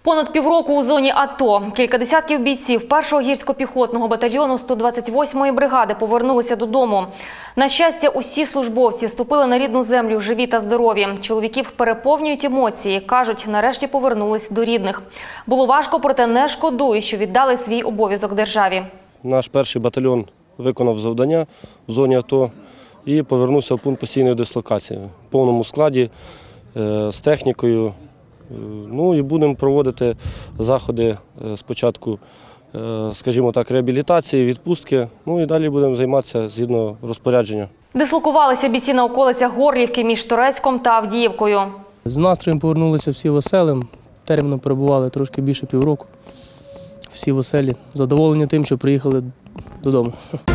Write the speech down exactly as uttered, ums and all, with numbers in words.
Понад півроку у зоні АТО. Кілька десятків бійців першого гірсько-піхотного батальйону сто двадцять восьмої бригади повернулися додому. На щастя, усі службовці ступили на рідну землю живі та здорові. Чоловіків переповнюють емоції. Кажуть, нарешті повернулись до рідних. Було важко, проте не шкодують, що віддали свій обов'язок державі. Наш перший батальйон виконав завдання в зоні АТО і повернувся в пункт постійної дислокації в повному складі, з технікою. Ну і будемо проводити заходи спочатку, скажімо так, реабілітації, відпустки, ну і далі будемо займатися згідно розпорядження. Дислокувалися бійці на околицях Горлівки між Торецьком та Авдіївкою. З настроєм повернулися всі веселим, терміном перебували трошки більше півроку. Всі веселі, задоволені тим, що приїхали додому.